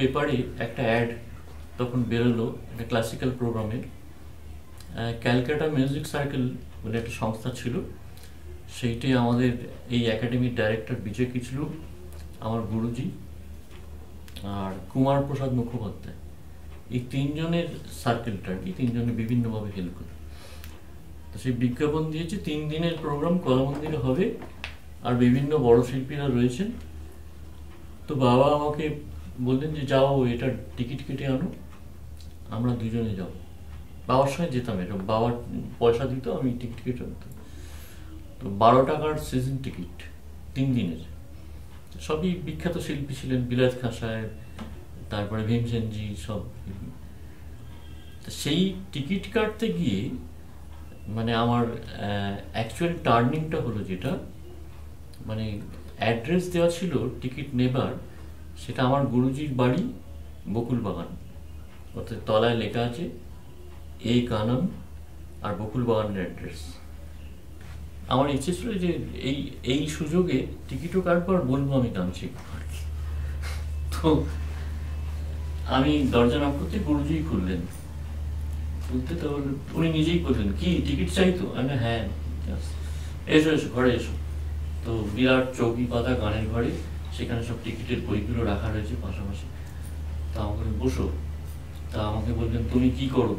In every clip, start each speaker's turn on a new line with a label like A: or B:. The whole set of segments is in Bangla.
A: পেপারে একটা অ্যাড তখন বেরোলো, একটা ক্লাসিক্যাল প্রোগ্রামের। ক্যালকাটা মিউজিক সার্কেল বলে একটা সংস্থা ছিল, সেইটাই আমাদের এই একাডেমির ডাইরেক্টর বিজয় কিচলু, আমার গুরুজি, আর কুমার প্রসাদ মুখোপাধ্যায়, এই তিনজনের সার্কেলটা আর কি, তিনজনে বিভিন্নভাবে হেল্প করে। তো সেই বিজ্ঞাপন দিয়েছে 3 দিনের প্রোগ্রাম কলামন্দিরে হবে, আর বিভিন্ন বড় শিল্পীরা রয়েছেন। তো বাবা আমাকে বললেন যে যাও, এটা টিকিট কেটে আনো, আমরা দুজনে যাবো। বাবার সঙ্গে যেতাম, এটা বাবার পয়সা দিত, আমি টিকিট কেটে আনতাম। তো 12 টাকার সিজন টিকিট, 3 দিনের। সবই বিখ্যাত শিল্পী ছিলেন, বিলাত খাঁ সাহেব, তারপরে ভীমসেনজি, সব। সেই টিকিট কাটতে গিয়ে মানে আমার অ্যাকচুয়াল টার্নিংটা হলো যেটা, মানে অ্যাড্রেস দেওয়া ছিল টিকিট নেবার, সেটা আমার গুরুজির বাড়ি বকুল বাগান, অর্থাৎ তলায় লেখা আছে এই কানন আর বকুল বাগানের অ্যাড্রেস। আমার ইচ্ছে ছিল যে এই এই সুযোগে টিকিটও কাটবো আর বলবো আমি গান শিখবো। তো আমি দরজা নক করতে গুরুজি খুললেন, খুলতে তো উনি নিজেই বললেন, কি টিকিট চাই তো? আমি হ্যাঁ, এসো এসো ঘরে এসো। তো বিরাট চৌকি পাতা গানের ঘরে, সেখানে সব টিকিটের বইগুলো রাখা রয়েছে পাশাপাশি। তা আমাকে বসো। তা আমাকে বললেন, তুমি কি করো?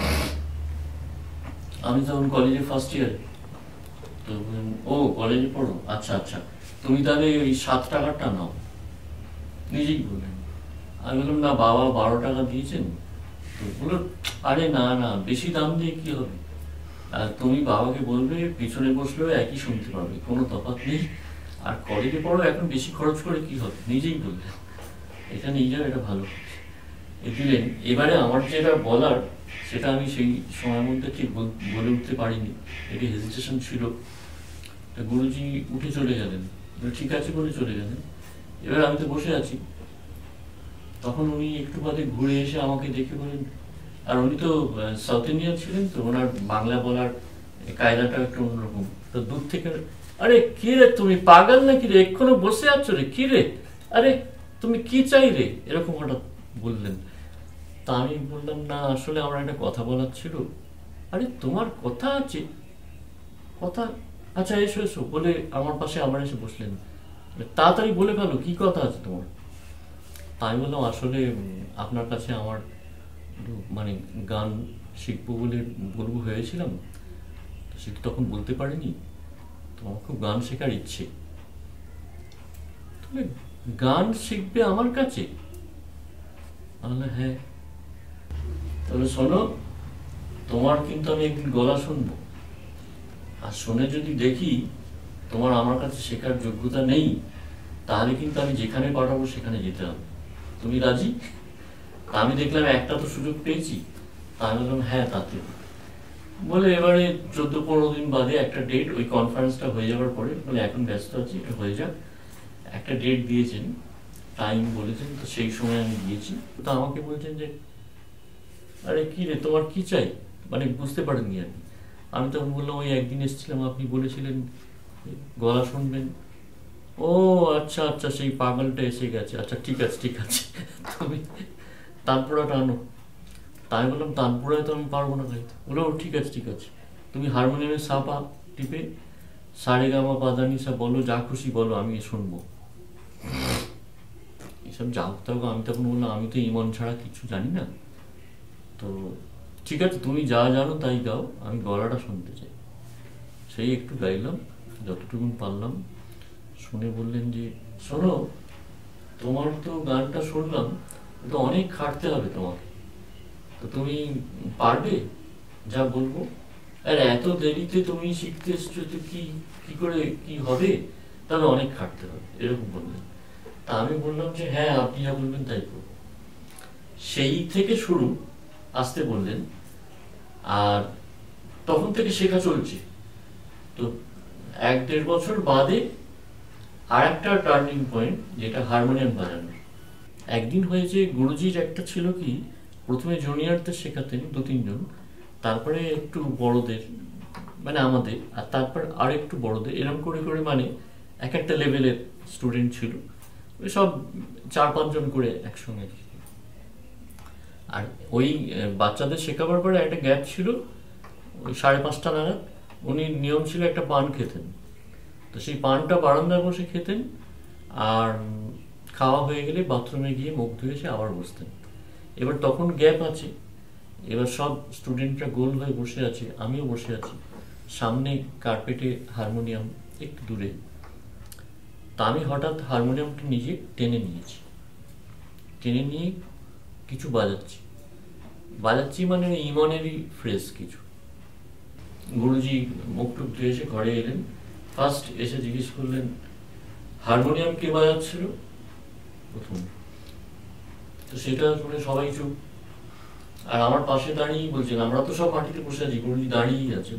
A: আমি তখন কলেজে ফার্স্ট ইয়ার। তো ও কলেজে পড়ো, আচ্ছা আচ্ছা, তুমি তাহলে ওই 7 টাকারটা নাও, নিজেই বললেন। আমি বললাম, না বাবা 12 টাকা দিয়েছেন। তো বললো, আরে না না, বেশি দাম দিয়ে কি হবে, তুমি বাবাকে বলবে পিছনে বসলেও একই শুনতে পাবে, কোনো তফাৎ নেই। আর কলেজে পড়ো, এখন বেশি খরচ করে কি হবে, নিজেই বললেন। এটা নিয়ে যাও, এটা ভালো দিলেন। এবারে আমার যেটা বলার, সেটা আমি সেই সময়ের মধ্যে ঠিক বলে উঠতে পারিনি, একটি হেজিটেশন ছিল। গুরুজি উঠে চলে গেলেন, ঠিক আছে বলে চলে গেলেন। এবার আমি তো বসে আছি, তখন উনি একটু বাদে ঘুরে এসে আমাকে দেখে বলেন, আর উনি তো সাউথ ইন্ডিয়ান ছিলেন, তো ওনার বাংলা বলার কায়দাটা একটু অন্যরকম। তো দূর থেকে, আরে কি রে তুমি পাগল নাকি রে, এক্ষুনি বসে আছো রে, কি রে, আরে তুমি কি চাই রে, এরকম হঠাৎ বললেন। তা আমি বললাম, না আসলে আমার একটা কথা বলার ছিল। আরে তোমার কথা আছে? কথা, আচ্ছা এসো এসো বলে আমার পাশে আবার এসে বসলেন। তাড়াতাড়ি বলে ফেলো, কি কথা আছে তোমার? তাই বললাম, আসলে আপনার কাছে আমার মানে গান শিখবো বলে বলবো ভেবেছিলাম, সেটা তখন বলতে পারিনি। তো আমার খুব গান শেখার ইচ্ছে। তুমি গান শিখবে আমার কাছে? হ্যাঁ। তাহলে শোনো, তোমার কিন্তু আমি একদিন গলা শুনবো, আর শুনে যদি দেখি তোমার আমার কাছে শেখার যোগ্যতা নেই, তাহলে কিন্তু আমি যেখানে পাঠাবো সেখানে যেতে হবে। তুমি রাজি? আমি দেখলাম একটা তো সুযোগ পেয়েছি। আমি বললাম, হ্যাঁ তাতে বলে এবারে 14-15 দিন বাদে একটা ডেট, ওই কনফারেন্সটা হয়ে যাওয়ার পরে বলে এখন ব্যস্ত আছি, এটা হয়ে যাক, একটা ডেট দিয়েছেন, টাইম বলেছেন। তো সেই সময় আমি গিয়েছি। তো আমাকে বলছেন যে, আরে কি রে তোমার কি চাই, মানে বুঝতে পারেননি আর কি। আমি তখন বললাম, ওই একদিন এসেছিলাম, আপনি বলেছিলেন গলা শুনবেন। ও আচ্ছা আচ্ছা, সেই পাগলটা এসে গেছে, আচ্ছা ঠিক আছে ঠিক আছে, তুমি তানপুরাটা আনো। তাই বললাম, তানপুরায় তো আমি পারবো না গাইতে। বলো ঠিক আছে ঠিক আছে, তুমি হারমোনিয়ামের সাপা টিপে সারে গামা পাদানি সব বলো, যা খুশি বলো, আমি শুনবো। এসব যাও তাও। আমি তখন বললাম, আমি তো ইমন ছাড়া কিছু জানি না। তো ঠিক আছে, তুমি যা জানো তাই গাও, আমি গলাটা শুনতে চাই। সেই একটু গাইলাম, যতটুকু পারলাম। শুনে বললেন যে, শোনো, তোমার তো গানটা শুনলাম, তো অনেক খাটতে হবে তোমাকে, তো তুমি পারবে যা বলবো? আর এত দেরিতে তুমি শিখতে এসছো, তো কি কি করে কি হবে, তাহলে অনেক খাটতে হবে, এরকম বললেন। তা আমি বললাম যে, হ্যাঁ আপনি যা বলবেন তাই করবো। সেই থেকে শুরু, আসতে বললেন, আর তখন থেকে শেখা চলছে। তো 1-1.5 বছর বাদে আর একটা টার্নিং পয়েন্ট, যেটা হারমোনিয়াম বাজানোর। একদিন হয়েছে, গুরুজির একটা ছিল কি, প্রথমে জুনিয়রদের শেখাতেন 2-3 জন, তারপরে একটু বড়দের মানে আমাদের, আর তারপর আর একটু বড়দের, এরকম করে করে মানে এক একটা লেভেলের স্টুডেন্ট ছিল। ওই সব 4-5 জন করে একসঙ্গে। আর ওই বাচ্চাদের শেখাবার পরে একটা গ্যাপ ছিল, ওই 5:30 নাগাদ উনি নিয়ম ছিল একটা পান খেতেন, তো সেই পানটা বারান্দায় বসে খেতেন, আর খাওয়া হয়ে গেলে বাথরুমে গিয়ে মুখ ধুয়ে এসে আবার বসতেন। এবার তখন গ্যাপ আছে, এবার সব স্টুডেন্টরা গোল হয়ে বসে আছে, আমিও বসে আছি, সামনে কার্পেটে হারমোনিয়াম একটু দূরে। তা আমি হঠাৎ হারমোনিয়ামটা নিজে টেনে নিয়েছি, টেনে নিয়ে কিছু বাজাচ্ছি মানে ইমনেরই ফ্রেজ কিছু। গুরুজি মুখ টুক ধুয়ে এসে ঘরে এলেন, ফার্স্ট এসে জিজ্ঞেস করলেন হারমোনিয়াম কে বাজাচ্ছিল প্রথম। তো সেটা শুনে সবাই চুপ, আর আমার পাশে দাঁড়িয়ে বলছেন, আমরা তো সব মাটিতে বসে আছি, গুরুজি দাঁড়িয়েই আছে,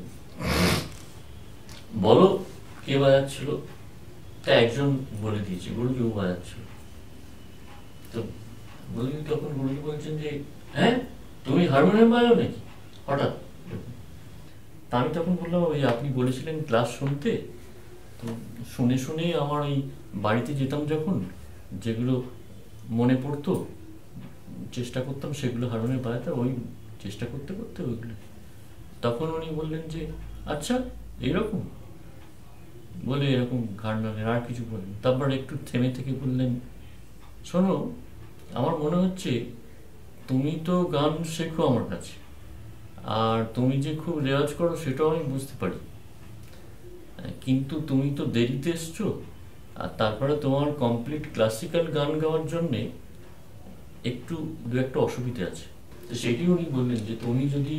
A: বলো কে বাজাচ্ছিল। তা একজন বলে দিয়েছে, গুরুজি ও বাজাচ্ছিল। তো গুরুজি তখন গুরুজি বলছেন যে হ্যাঁ তুমি হারমোনিয়াম বাজাও নাকি হঠাৎ। তা আমি তখন বললাম, ওই আপনি বলেছিলেন ক্লাস শুনতে, তো শুনে শুনে আমার ওই বাড়িতে যেতাম যখন, যেগুলো মনে পড়তো চেষ্টা করতাম সেগুলো হারমোনিয়াম বাজাতে, ওই চেষ্টা করতে করতে ওইগুলো। তখন উনি বললেন যে আচ্ছা এইরকম বলে, এরকম ঘাড় নাড়লেন, আর কিছু বললেন। তারপর একটু থেমে থেকে বললেন, শোনো আমার মনে হচ্ছে তুমি তো গান শেখো আমার কাছে, আর তুমি যে খুব রেওয়াজ করো সেটাও আমি বুঝতে পারি, কিন্তু তুমি তো দেরিতে এসছো, আর তারপরে তোমার কমপ্লিট ক্লাসিক্যাল গান গাওয়ার জন্যে একটু দু একটা অসুবিধা আছে। তো সেটি উনি বললেন যে তুমি যদি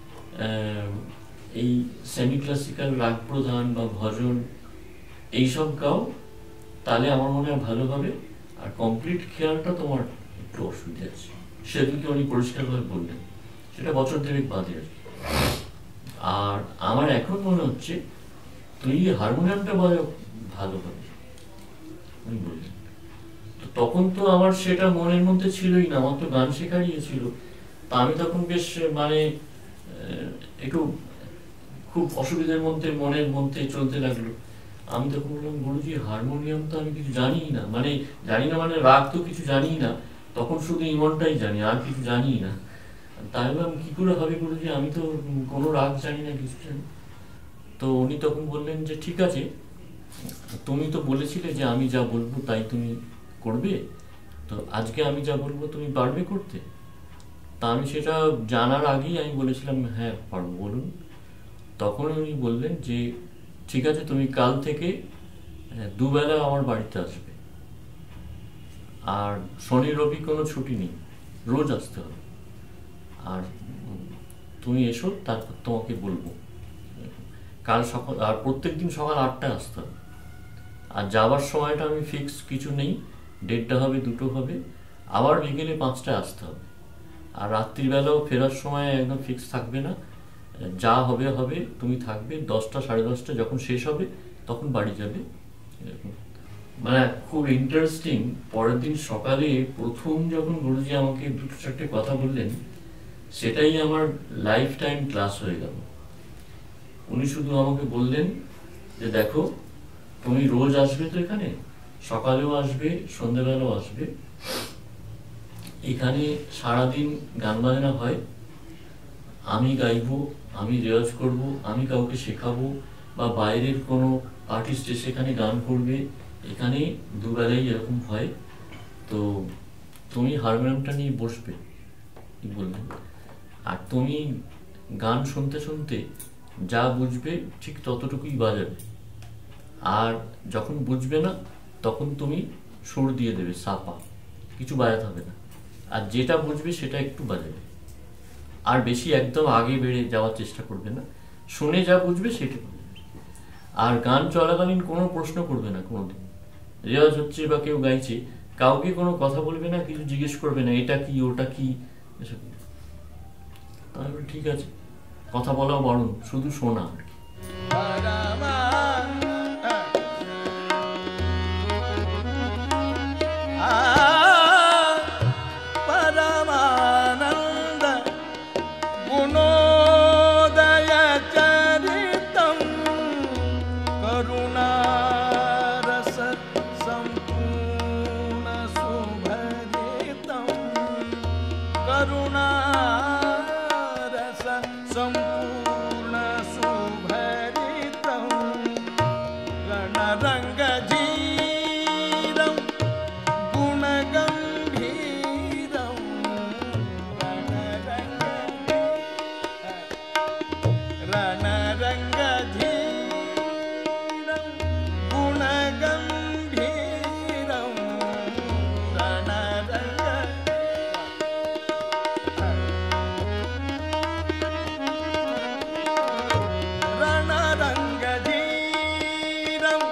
A: এই সেমি ক্লাসিক্যাল রাগ প্রধান বা ভজন এইসব গাও তাহলে আমার মনে হয় ভালো হবে, আর কমপ্লিট খেয়ালটা তোমার একটু অসুবিধা আছে। সেদিকে উনি পরিষ্কারভাবে বললেন, সেটা বছর দেড়েক বাদে আর কি। আর আমার এখন মনে হচ্ছে তুই হারমোনিয়ামটা বাজাও ভালো হবে উনি বললেন। তো তখন তো আমার সেটা মনের মধ্যে ছিলই না, আমার তো গান শেখারই ছিল। তা আমি তখন বেশ মানে একটু খুব অসুবিধার মধ্যে মনের মধ্যে চলতে লাগলো। আমি তখন বললাম, গুরুজি হারমোনিয়াম তো আমি কিছু জানি না, মানে রাগ তো কিছু জানি না, তখন শুধু ইমনটাই জানি, আর কিছু জানি না। তাই বললাম কি করে হবে গুরুজি, আমি তো কোনো রাগ জানি না, কিছু জানি। তো উনি তখন বললেন যে ঠিক আছে, তুমি তো বলেছিলে যে আমি যা বলবো তাই তুমি করবে, তো আজকে আমি যা বলবো তুমি পারবে করতে। তা আমি সেটা জানার আগেই আমি বলেছিলাম হ্যাঁ পারবো, বলুন। তখন উনি বললেন যে ঠিক আছে, তুমি কাল থেকে দুবেলা আমার বাড়িতে আসবে, আর শনি রবি কোনো ছুটি নেই, রোজ আসতে হবে, আর তুমি এসো, তারপর তোমাকে বলবো। কাল সকাল, আর প্রত্যেকদিন সকাল 8টায় আসতে হবে, আর যাওয়ার সময়টা আমি ফিক্স কিছু নেই, 1:30 হবে 2টো হবে, আবার বিকেলে 5টায় আসতে হবে, আর রাত্রিবেলাও ফেরার সময় একদম ফিক্স থাকবে না, যা হবে হবে, তুমি থাকবে 10টা 10:30 যখন শেষ হবে তখন বাড়ি যাবে। মানে খুব ইন্টারেস্টিং, পরের দিন সকালে প্রথম যখন গুরুজি আমাকে 2-4টে কথা বললেন, সেটাই আমার লাইফ টাইম ক্লাস হয়ে গেল। উনি শুধু আমাকে বললেন যে দেখো তুমি রোজ আসবে তো এখানে, সকালেও আসবে সন্ধ্যেবেলাও আসবে, এখানে সারাদিন গান বাজনা হয়, আমি গাইবো, আমি রেওয়াজ করব, আমি কাউকে শেখাবো, বা বাইরের কোনো আর্টিস্ট এসে এখানে গান করবে, এখানে দুবেলাই এরকম হয়। তো তুমি হারমোনিয়ামটা নিয়ে বসবে, কি বললেন, আর তুমি গান শুনতে শুনতে যা বুঝবে ঠিক ততটুকুই বাজাবে, আর যখন বুঝবে না তখন তুমি সুর দিয়ে দেবে, সাপা, কিছু বাজাতে হবে না, আর যেটা বুঝবে সেটা একটু বাজাবে, আর বেশি একদম আগে বেড়ে যাওয়ার চেষ্টা করবে না, শুনে যা বুঝবে সেটা বাজাবে। আর গান চলাকালীন কোনো প্রশ্ন করবে না, কোনোদিন রেওয়াজ হচ্ছে বা কেউ গাইছে কাউকে কোনো কথা বলবে না, কিছু জিজ্ঞেস করবে না, এটা কি ওটা কি এসব। তাহলে ঠিক আছে, কথা বলাও বারণ, শুধু শোনা আর কি।
B: करुणारस सम्पूर्ण सुभरितं रणरङ्गधीरं गुणगम्भीरं रणरङ्गधीरं गुणगम्भीरं रणरङ्गधीरं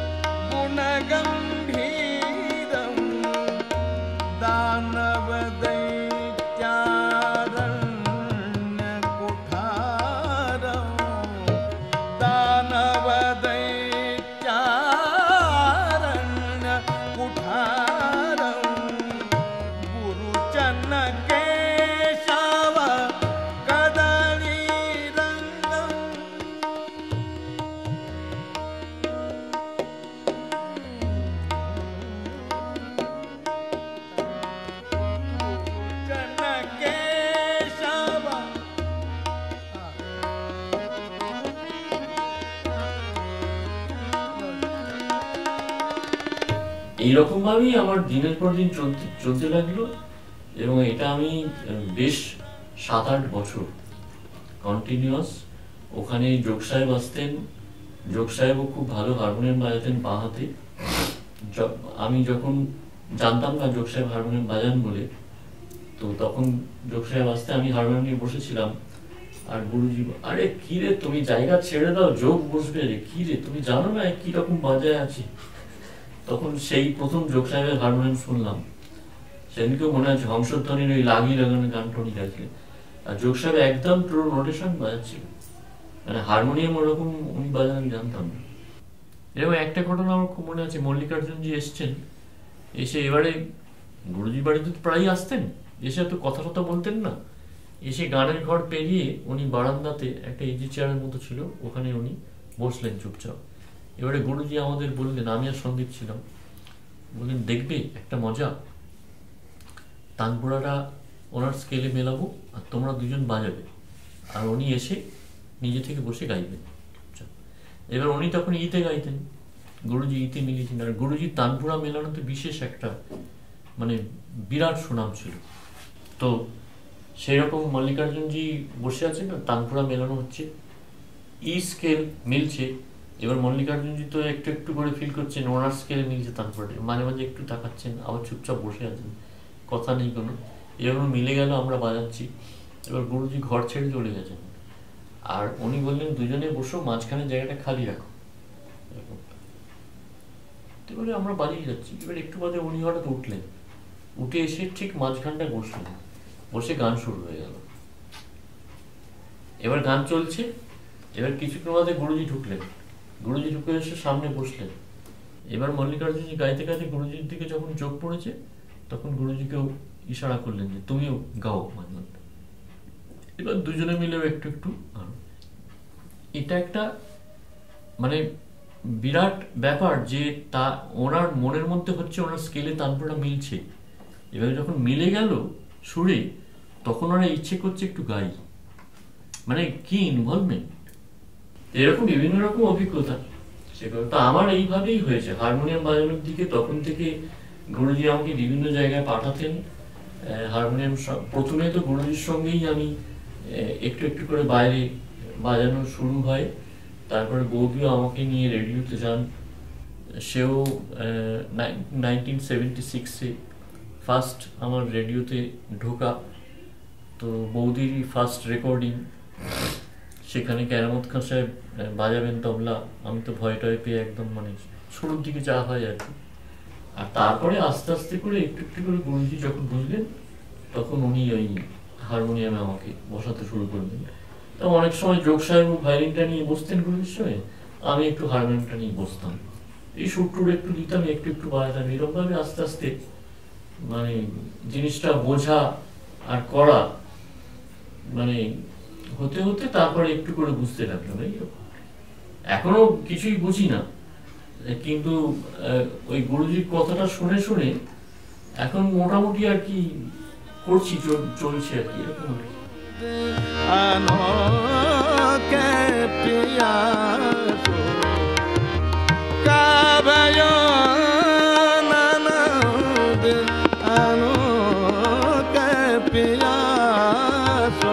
B: गुणगम्भीरं दानवदैत्यारण्यकुठारं दानवदैत्यारण्यकुठारं गुरुचन्नकेशव कदलीरङ्गम् चन्नकेशव
A: এইরকম ভাবেই আমার দিনের পর দিন চলতে লাগলো, এবং এটা আমি বেশ 7-8 বছর কন্টিনিউয়াস। ওখানে যোগ সাহেব আসতেন, যোগ সাহেবও খুব ভালো হারমোনিয়াম বাজাতেন বাঁ হাতে। আমি যখন জানতাম না যোগ সাহেব হারমোনিয়াম বাজান বলে, তো তখন যোগ সাহেব আসতে আমি হারমোনিয়াম নিয়ে বসেছিলাম, আর গুরুজি, আরে কি রে তুমি জায়গা ছেড়ে দাও, যোগ বসবে রে, কি রে তুমি জানো না কি রকম বাজায় আছে। তখন সেই প্রথম যোগ সাহেবের হারমোনিয়াম শুনলাম, সেদিনকেও মনে আছে হংসধ্বনির ওই লাগি লাগানো গানটা উনি গাইছিলেন, আর যোগ সাহেব একদম পুরো নোটেশন বাজাচ্ছিল, মানে হারমোনিয়াম ওরকম উনি বাজান আমি জানতাম না। এরকম একটা ঘটনা আমার খুব মনে আছে, মল্লিকার্জুনজি এসছেন, এসে এবারে গুরুজির বাড়িতে তো প্রায়ই আসতেন, এসে তো কথা টথা বলতেন না, এসে গানের ঘর পেরিয়ে উনি বারান্দাতে একটা ইজি চেয়ারের মতো ছিল, ওখানে উনি বসলেন চুপচাপ। এবারে গুরুজি আমাদের বললেন, আমি আর সন্দীপ ছিলাম, বললেন দেখবে একটা মজা, তানপুরাটা ওনার স্কেলে মেলাবো আর তোমরা দুজন বাজাবে, আর উনি এসে নিজে থেকে বসে গাইবেন। এবার উনি তখন ইতে গাইতেন, গুরুজি ইতে মিলিয়েছেন, আর গুরুজির তানপুরা মেলানোতে বিশেষ একটা মানে বিরাট সুনাম ছিল। তো সেই রকম মল্লিকার্জুনজি বসে আছেন না, তানপুরা মেলানো হচ্ছে, ই স্কেল মিলছে, এবার মল্লিকার্জুনজি তো একটু একটু করে ফিল করছেন ওনার স্কেলে মিলছে তানপুরাটা, মাঝে মাঝে একটু তাকাচ্ছেন, আবার চুপচাপ বসে আছেন, কথা নেই কোনো। এবার মিলে গেল, আমরা বাজাচ্ছি, এবার গুরুজি ঘর ছেড়ে চলে গেছেন, আর উনি বললেন দুজনে বসো, মাঝখানে জায়গাটা খালি রাখো, এবারে আমরা বাজিয়ে যাচ্ছি। এবার একটু বাদে উনি হঠাৎ উঠলেন, উঠে এসে ঠিক মাঝখানটায় বসলেন, বসে গান শুরু হয়ে গেল। এবার গান চলছে, এবার কিছুক্ষণ বাদে গুরুজি ঢুকলেন, গুরুজি ঢুকে এসে সামনে বসলেন। এবার মল্লিকার্জুনজি গাইতে গাইতে গুরুজির দিকে যখন চোখ পড়েছে, তখন গুরুজিকেও ইশারা করলেন যে তুমিও গাও মাঝখান। এবার দুজনে মিলেও একটু একটু, এটা একটা মানে বিরাট ব্যাপার যে তা ওনার মনের মধ্যে হচ্ছে ওনার স্কেলে তানপুরা মিলছে। এবার যখন মিলে গেল সুরে, তখন ওরা ইচ্ছে করছে একটু গাই, মানে কি ইনভলভমেন্ট। এরকম বিভিন্ন রকম অভিজ্ঞতা, সেগুলো তো আমার এইভাবেই হয়েছে হারমোনিয়াম বাজানোর দিকে। তখন থেকে গুরুজি আমাকে বিভিন্ন জায়গায় পাঠাতেন হারমোনিয়াম। প্রথমে তো গুরুজির সঙ্গেই আমি একটু একটু করে বাইরে বাজানো শুরু হয়, তারপরে বৌদিও আমাকে নিয়ে রেডিওতে যান। সেও 1976-এ ফার্স্ট আমার রেডিওতে ঢোকা, তো বৌদিরই ফার্স্ট রেকর্ডিং। সেখানে কেরামত খান সাহেব বাজাবেন তবলা, আমি তো ভয় টয় পেয়ে একদম মানে শুরুর দিকে যা হয় আর কি। আর তারপরে আস্তে আস্তে করে একটু একটু করে গুরুজি যখন বুঝলেন, তখন উনি ওই হারমোনিয়ামে আমাকে বসাতে শুরু করলেন। তো অনেক সময় যোগ সাহেব ভায়োলিনটা নিয়ে বসতেন গুরুজির সঙ্গে, আমি একটু হারমোনিয়ামটা নিয়ে বসতাম, এই সুর টুর একটু দিতাম, একটু একটু বাজাতাম। এরকম ভাবে আস্তে আস্তে মানে জিনিসটা বোঝা আর করা মানে হতে হতে তারপরে একটু করে বুঝতে লাগলো। এখনো কিছুই বুঝি না, কিন্তু ওই গুরুজির কথাটা শুনে শুনে এখন মোটামুটি আর কি করছি, চলছে আর কি, এরকম আর কি।
B: अनोखे प्यासो काव्यो ननद अनोखे प्यासो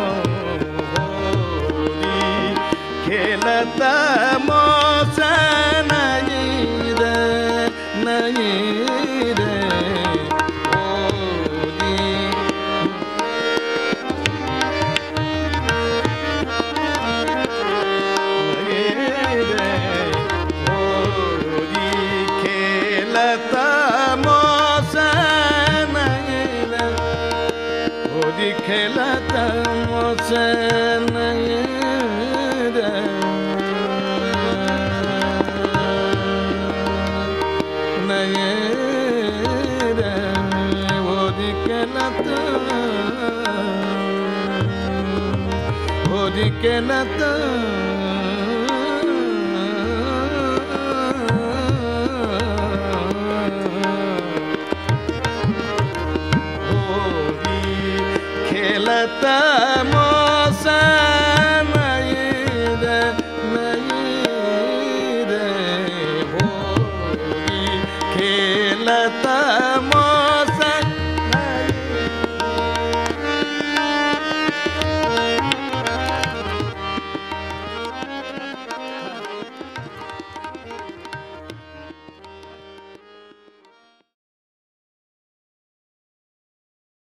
B: होरी खेलत मोसे नहीं रे होरी खेलता मुझसे नहीं रे वो खेलता खेलता